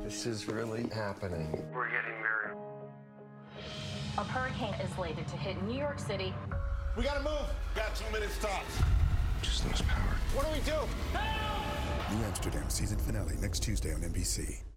This is really happening. We're getting married. A hurricane is slated to hit New York City. We gotta move. Got 2 minutes tops. Just lost power. What do we do? New Amsterdam season finale next Tuesday on NBC.